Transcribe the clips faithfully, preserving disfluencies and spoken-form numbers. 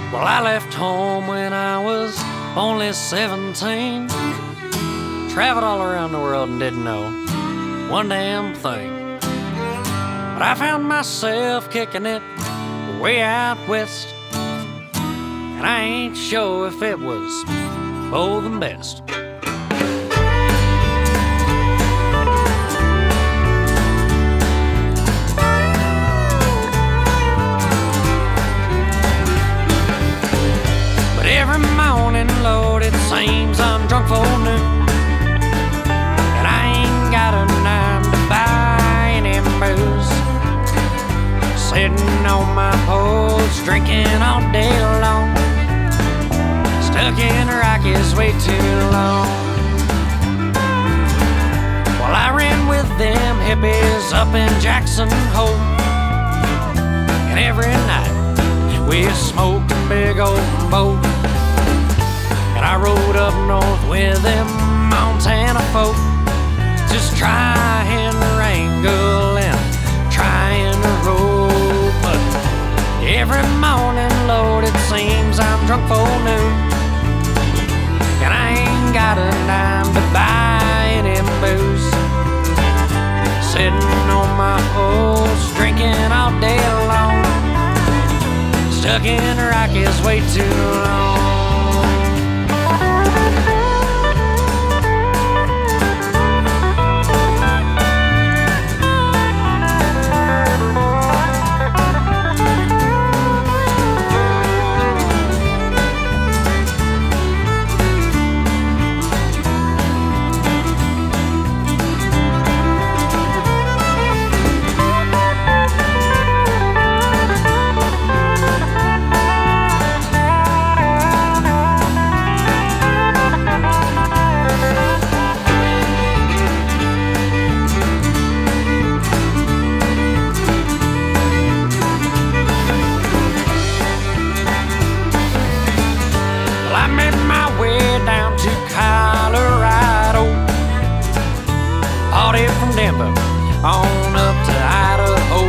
Well, I left home when I was only seventeen. Traveled all around the world and didn't know one damn thing. But I found myself kicking it way out west, and I ain't sure if it was more than best. But every morning, Lord, it seems I'm drunk for noon, and I ain't got a dime to buy any booze. Sitting on my porch, drinking all day long, stuck in the Rockies way too long. Well, I ran with them hippies up in Jackson Hole, and every night we smoked a big old boat. And I rode up north with them Montana folk, just trying to wrangle and trying to roll. But every morning, Lord, it seems I'm drunk for noon, and I ain't got a dime to buy any booze. Sitting on my porch, drinking all day long, stuck in the Rockies way too long. On up to Idaho.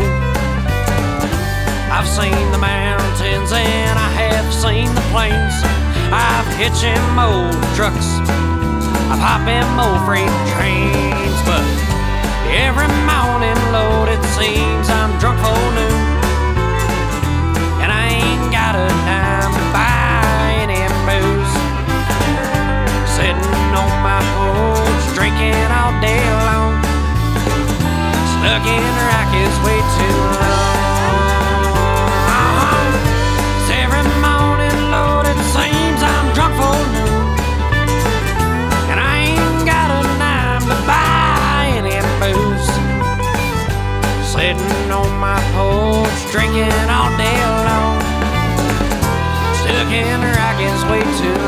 I've seen the mountains and I have seen the plains. I've hitched them old trucks, I've hopped them old freight trains. But every morning, Lord, it seems I'm drunk for noon, and I ain't got a dime to buy any booze. Sitting on my porch, drinking all day long, stuck in the Rockies way too long. uh-huh. Every morning, Lord, it seems I'm drunk for noon, and I ain't got a dime to buy any booze. Sitting on my porch, drinking all day long, stuck in the Rockies way too long.